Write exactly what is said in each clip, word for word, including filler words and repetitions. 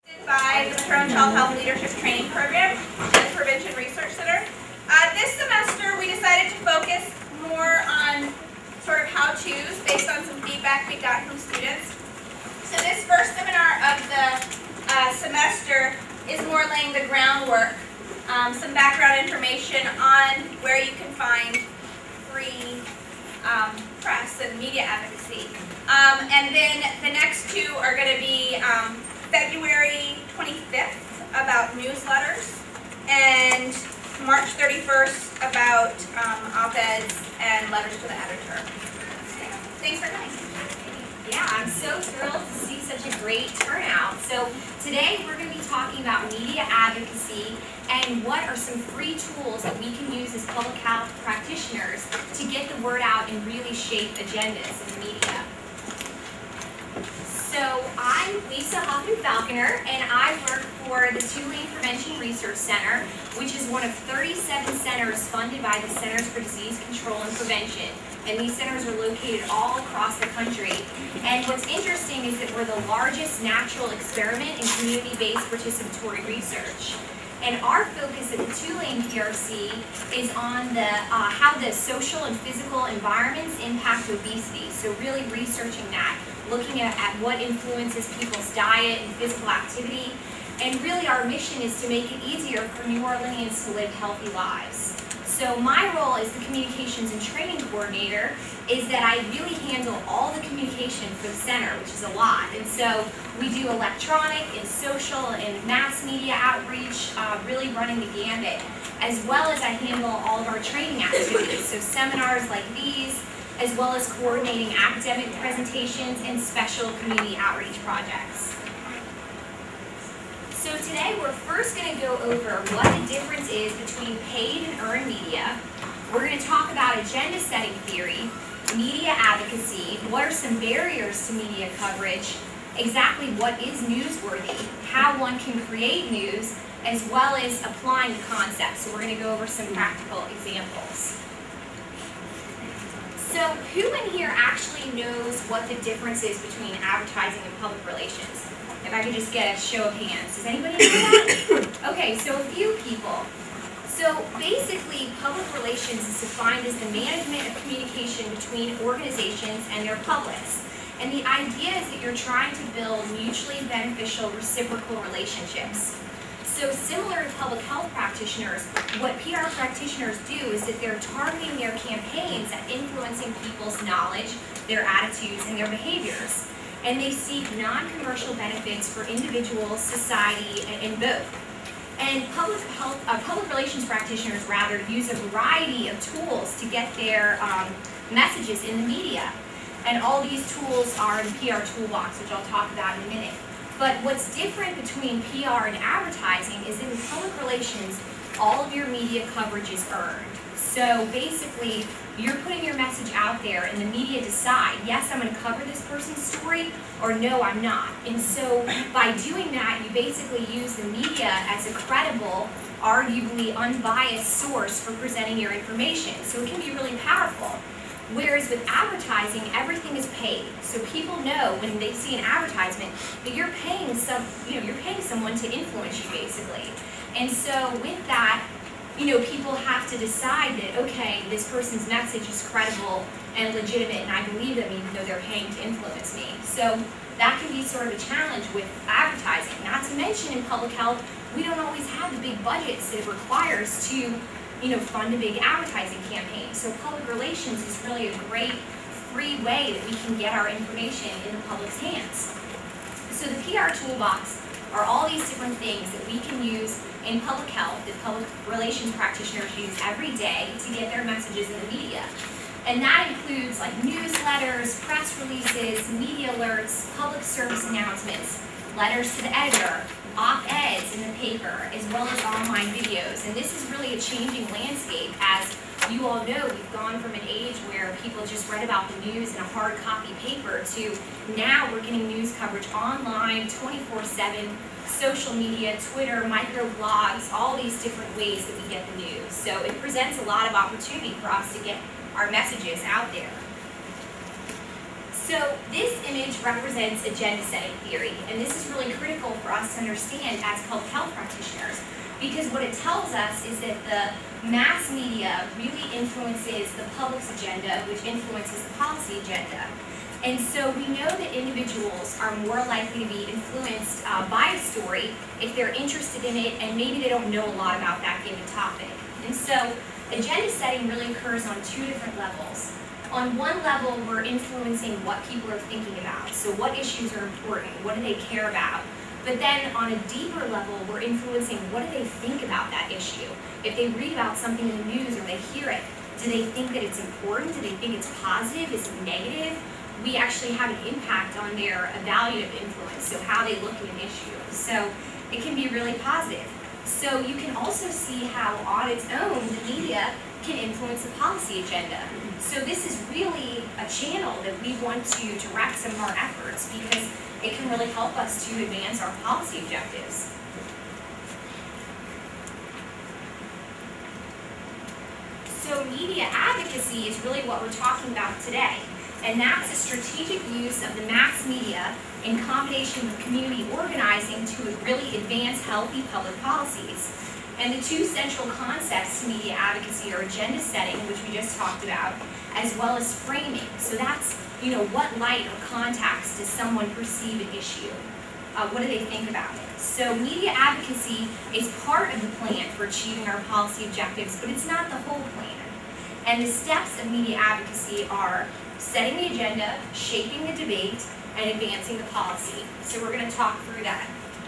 By the Maternal Child Health Leadership Training Program and the Prevention Research Center. Uh, this semester we decided to focus more on sort of how-tos based on some feedback we got from students. So this first seminar of the uh, semester is more laying the groundwork, um, some background information on where you can find free um, press and media advocacy. Um, and then the next two are going to be um, February twenty-fifth about newsletters, and March thirty-first about um, op-eds and letters to the editor. Thanks for coming. Yeah, I'm so thrilled to see such a great turnout. So today we're going to be talking about media advocacy and what are some free tools that we can use as public health practitioners to get the word out and really shape agendas in the media. So I'm Lisa Hoffman-Falconer, and I work for the Tulane Prevention Research Center, which is one of thirty-seven centers funded by the Centers for Disease Control and Prevention. And these centers are located all across the country. And what's interesting is that we're the largest natural experiment in community-based participatory research. And our focus at the Tulane P R C is on the uh, how the social and physical environments impact obesity. So really researching that, looking at, at what influences people's diet and physical activity. And really our mission is to make it easier for New Orleanians to live healthy lives. So my role as the communications and training coordinator is that I really handle all the communication for the center, which is a lot. And so we do electronic and social and mass media outreach, uh, really running the gambit, as well as I handle all of our training activities. So seminars like these, as well as coordinating academic presentations and special community outreach projects. So today we're first going to go over what the difference is between paid and earned media. We're going to talk about agenda setting theory, media advocacy, what are some barriers to media coverage, exactly what is newsworthy, how one can create news, as well as applying the concepts. So we're going to go over some practical examples. So who in here actually knows what the difference is between advertising and public relations? If I could just get a show of hands. Does anybody know that? Okay, so a few people. So basically, public relations is defined as the management of communication between organizations and their publics. And the idea is that you're trying to build mutually beneficial reciprocal relationships. So similar to public health practitioners, what P R practitioners do is that they're targeting their campaigns at influencing people's knowledge, their attitudes, and their behaviors. And they seek non-commercial benefits for individuals, society, and, and both. And public health, uh, public relations practitioners rather use a variety of tools to get their um, messages in the media. And all these tools are in the P R toolbox, which I'll talk about in a minute. But what's different between P R and advertising is in public relations, all of your media coverage is earned. So basically, you're putting your message out there and the media decide, yes, I'm going to cover this person's story, or no, I'm not. And so by doing that, you basically use the media as a credible, arguably unbiased source for presenting your information. So it can be really powerful. Whereas with advertising, everything is paid. So people know when they see an advertisement that you're paying some, you know, you're paying someone to influence you basically. And so with that, you know, people have to decide that, okay, this person's message is credible and legitimate and I believe them even though they're paying to influence me. So that can be sort of a challenge with advertising. Not to mention in public health, we don't always have the big budgets that it requires to, you know, fund a big advertising campaign. So public relations is really a great free way that we can get our information in the public's hands. So the P R toolbox are all these different things that we can use in public health that public relations practitioners use every day to get their messages in the media. And that includes like newsletters, press releases, media alerts, public service announcements, letters to the editor, op-eds in the paper, as well as online videos. And this is really a changing landscape. As you all know, we've gone from an age where people just read about the news in a hard copy paper to now we're getting news coverage online, twenty-four seven, social media, Twitter, microblogs, all these different ways that we get the news. So it presents a lot of opportunity for us to get our messages out there. So this image represents agenda setting theory, and this is really critical for us to understand as public health practitioners, because what it tells us is that the mass media really influences the public's agenda, which influences the policy agenda. And so we know that individuals are more likely to be influenced uh, by a story if they're interested in it and maybe they don't know a lot about that given topic. And so agenda setting really occurs on two different levels. On one level, we're influencing what people are thinking about. So what issues are important? What do they care about? But then on a deeper level, we're influencing what do they think about that issue. If they read about something in the news or they hear it, do they think that it's important? Do they think it's positive? Is it negative? We actually have an impact on their evaluative influence, so how they look at an issue. So it can be really positive. So you can also see how on its own, the media can influence the policy agenda. So this is really a channel that we want to direct some of our efforts because it can really help us to advance our policy objectives. So media advocacy is really what we're talking about today. And that's a strategic use of the mass media in combination with community organizing to really advance healthy public policies. And the two central concepts to media advocacy are agenda setting, which we just talked about, as well as framing. So that's, you know, what light or context does someone perceive an issue? Uh, what do they think about it? So media advocacy is part of the plan for achieving our policy objectives, but it's not the whole plan. And the steps of media advocacy are setting the agenda, shaping the debate, and advancing the policy. So we're going to talk through that.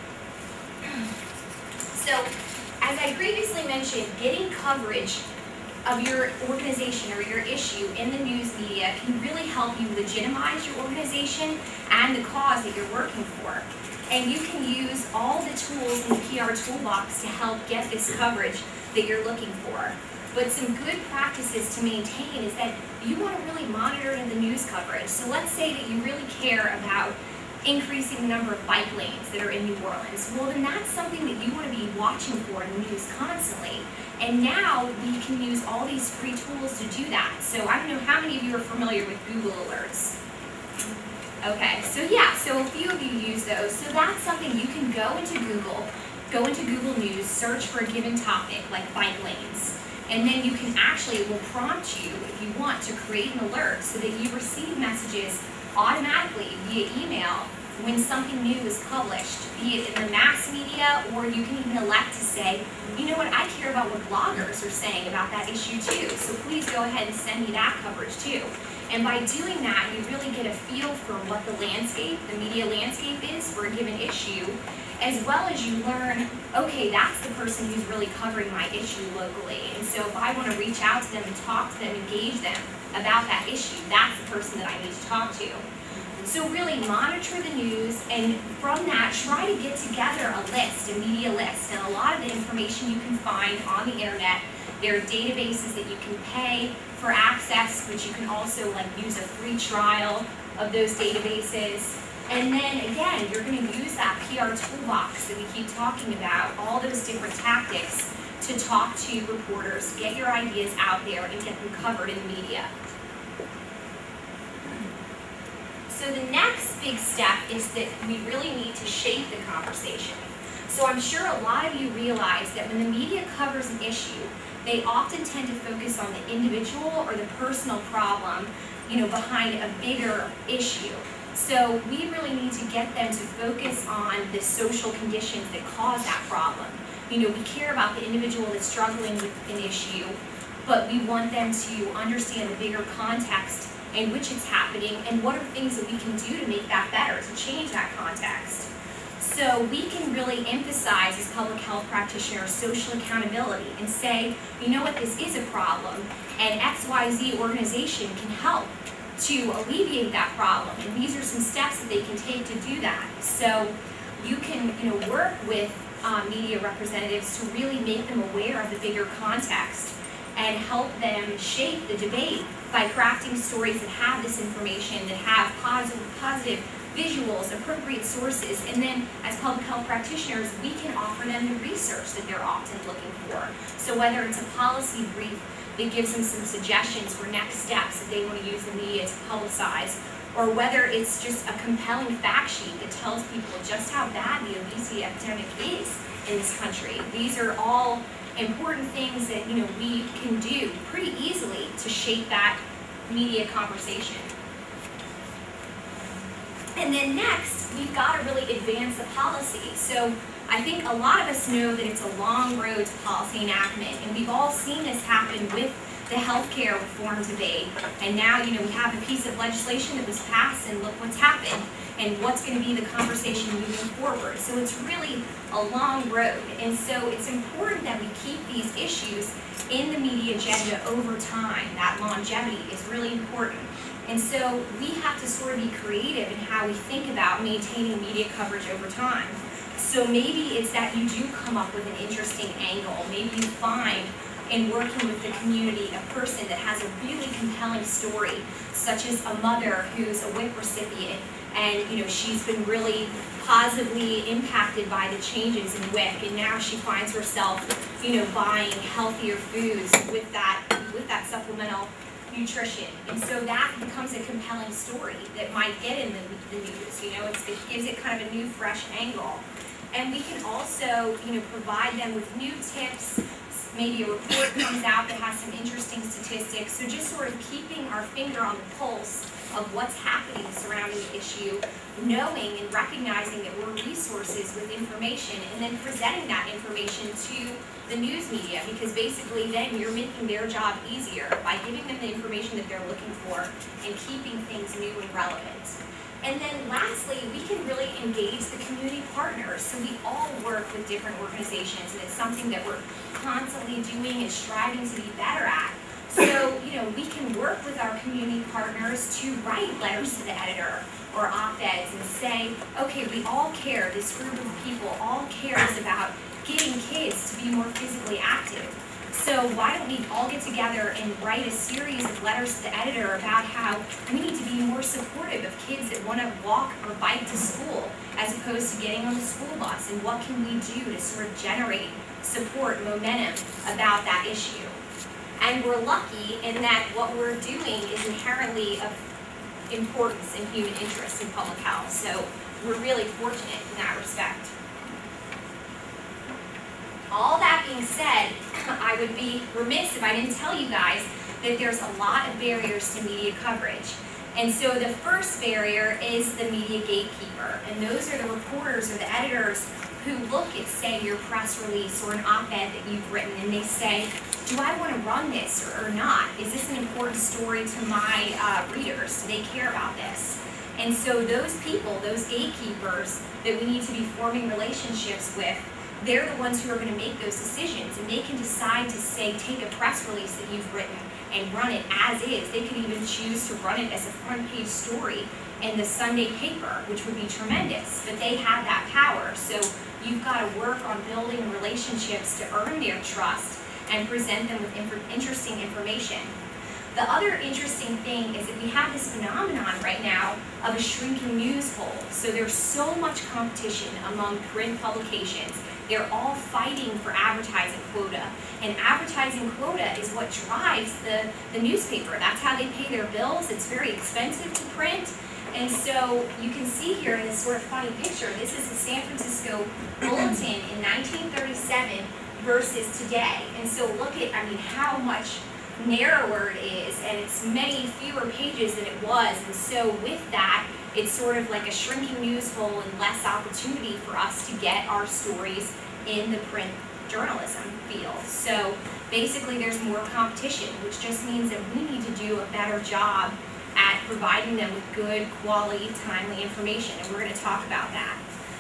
So, as I previously mentioned, getting coverage of your organization or your issue in the news media can really help you legitimize your organization and the cause that you're working for. And you can use all the tools in the P R toolbox to help get this coverage that you're looking for. But some good practices to maintain is that you want to really monitor the news coverage. So let's say that you really care about increasing the number of bike lanes that are in New Orleans. Well, then that's something that you want to be watching for in the news constantly. And now we can use all these free tools to do that. So I don't know how many of you are familiar with Google Alerts. Okay, so yeah, so a few of you use those. So that's something you can go into Google, go into Google News, search for a given topic like bike lanes. And then you can actually, it will prompt you, if you want, to create an alert so that you receive messages automatically via email when something new is published, be it in the mass media, or you can even elect to say, you know what, I care about what bloggers are saying about that issue too, so please go ahead and send me that coverage too. And by doing that, you really get a feel for what the landscape, the media landscape is for a given issue, as well as you learn, okay, that's the person who's really covering my issue locally. And so if I want to reach out to them and talk to them, engage them about that issue, that's the person that I need to talk to. So really monitor the news, and from that, try to get together a list, a media list. And a lot of the information you can find on the internet. There are databases that you can pay for access, which you can also like use a free trial of those databases. And then again, you're going to use that P R toolbox that we keep talking about, all those different tactics to talk to reporters, get your ideas out there, and get them covered in the media. So the next big step is that we really need to shape the conversation. So I'm sure a lot of you realize that when the media covers an issue, they often tend to focus on the individual or the personal problem, you know, behind a bigger issue. So we really need to get them to focus on the social conditions that cause that problem. You know, we care about the individual that's struggling with an issue, but we want them to understand the bigger context in which it's happening and what are things that we can do to make that better, to change that context. So we can really emphasize as public health practitioners social accountability and say, you know what, this is a problem, and X Y Z organization can help to alleviate that problem. And these are some steps that they can take to do that. So you can, you know, work with um, media representatives to really make them aware of the bigger context and help them shape the debate by crafting stories that have this information, that have positive, positive visuals, appropriate sources, and then as public health practitioners, we can offer them the research that they're often looking for. So whether it's a policy brief that gives them some suggestions for next steps that they want to use the media to publicize, or whether it's just a compelling fact sheet that tells people just how bad the obesity epidemic is in this country. These are all important things that, you know, we can do pretty easily to shape that media conversation. And then next, we've got to really advance the policy. So I think a lot of us know that it's a long road to policy enactment, and we've all seen this happen with the healthcare reform debate. And now, you know, we have a piece of legislation that was passed, and look what's happened, and what's going to be the conversation moving forward. So it's really a long road. And so it's important that we keep these issues in the media agenda over time. That longevity is really important. And so we have to sort of be creative in how we think about maintaining media coverage over time. So maybe it's that you do come up with an interesting angle. Maybe you find, in working with the community, a person that has a really compelling story, such as a mother who's a W I C recipient, and you know she's been really positively impacted by the changes in W I C, and now she finds herself, you know, buying healthier foods with that with that supplemental nutrition. And so that becomes a compelling story that might get in the, the news. You know, it's, it gives it kind of a new, fresh angle. And we can also, you know, provide them with new tips. Maybe a report comes out that has some interesting statistics. So just sort of keeping our finger on the pulse of what's happening surrounding the issue, knowing and recognizing that we're resources with information, and then presenting that information to the news media, because basically then you're making their job easier by giving them the information that they're looking for and keeping things new and relevant. And then lastly, we can really engage the community partners. So we all work with different organizations, and it's something that we're constantly doing and striving to be better at. So, you know, we can work with our community partners to write letters to the editor or op-eds and say, okay, we all care, this group of people all cares about getting kids to be more physically active. So why don't we all get together and write a series of letters to the editor about how we need to be more supportive of kids that want to walk or bike to school as opposed to getting on the school bus, and what can we do to sort of generate support, momentum about that issue. And we're lucky in that what we're doing is inherently of importance in human interest in public health. So we're really fortunate in that respect. All that being said, I would be remiss if I didn't tell you guys that there's a lot of barriers to media coverage. And so the first barrier is the media gatekeeper. And those are the reporters or the editors who look at, say, your press release or an op-ed that you've written, and they say, do I want to run this or, or not? Is this an important story to my uh, readers? Do they care about this? And so those people, those gatekeepers that we need to be forming relationships with, they're the ones who are going to make those decisions, and they can decide to, say, take a press release that you've written and run it as is. They could even choose to run it as a front page story in the Sunday paper, which would be tremendous, but they have that power. So you've got to work on building relationships to earn their trust and present them with inf- interesting information. The other interesting thing is that we have this phenomenon right now of a shrinking news hole. So there's so much competition among print publications. They're all fighting for advertising quota. And advertising quota is what drives the, the newspaper. That's how they pay their bills. It's very expensive to print. And so you can see here in this sort of funny picture, this is the San Francisco Bulletin in nineteen thirty-seven versus today. And so look at, I mean, how much narrower it is, and it's many fewer pages than it was. And so with that, it's sort of like a shrinking news hole and less opportunity for us to get our stories in the print journalism field. So basically there's more competition, which just means that we need to do a better job at providing them with good, quality, timely information, and we're going to talk about that.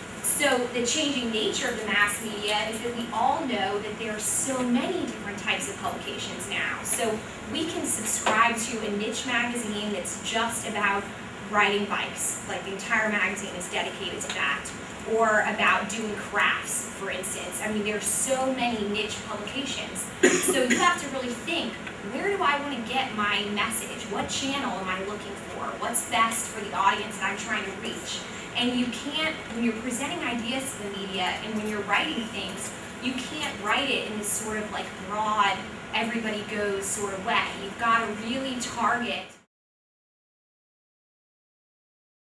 So the changing nature of the mass media is that we all know that there are so many different types of publications now. So we can subscribe to a niche magazine that's just about riding bikes, like the entire magazine is dedicated to that, or about doing crafts, for instance. I mean, there's so many niche publications. So you have to really think, where do I want to get my message? What channel am I looking for? What's best for the audience that I'm trying to reach? And you can't, when you're presenting ideas to the media and when you're writing things, you can't write it in this sort of like broad, everybody goes sort of way. You've got to really target